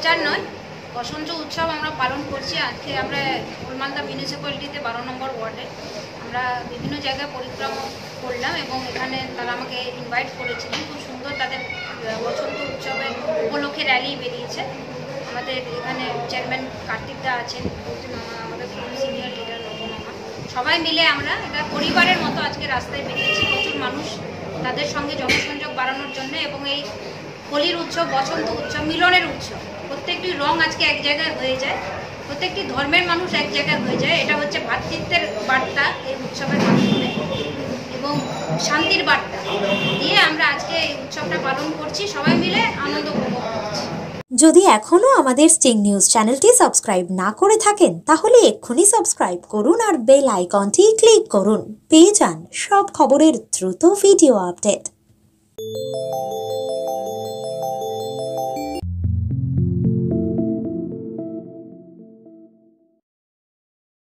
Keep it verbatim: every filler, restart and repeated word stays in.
প্রচার নয়, বসন্ত উৎসব আমরা পালন করছি। আজকে আমরা গোলমালদা মিউনিসিপ্যালিটিতে বারো নম্বর ওয়ার্ডে আমরা বিভিন্ন জায়গায় পরিক্রমা করলাম এবং এখানে তারা আমাকে ইনভাইট করেছিলেন। খুব সুন্দর তাদের বসন্ত উৎসবের উপলক্ষে র্যালি বেরিয়েছে। আমাদের এখানে চেয়ারম্যান কার্তিক দা আছেন, আমাদের সিনিয়র লিডার নবমামা, সবাই মিলে আমরা এটা পরিবারের মতো আজকে রাস্তায় বেরিয়েছি। প্রচুর মানুষ, তাদের সঙ্গে জনসংযোগ বাড়ানোর জন্য এবং এই হোলির উৎসব, বসন্ত উৎসব, মিলনের উৎসব। প্রত্যেকটি রং আজকে এক জায়গায় হয়ে যায়, প্রত্যেকটি ধর্মের মানুষ এক জায়গায় হয়ে যায়। এটা হচ্ছে ভ্রাতৃত্বের বার্তা এই উৎসবের মাধ্যমে এবং শান্তির বার্তা দিয়ে আমরা আজকে এই উৎসবটা পালন করছি, সবাই মিলে আনন্দ উপভোগ করছি। যদি এখনো আমাদের স্টিং নিউজ চ্যানেলটি সাবস্ক্রাইব না করে থাকেন তাহলে এক্ষুনি সাবস্ক্রাইব করুন আর বেল আইকনটি ক্লিক করুন। পেয়ে যান সব খবরের দ্রুত ভিডিও আপডেট।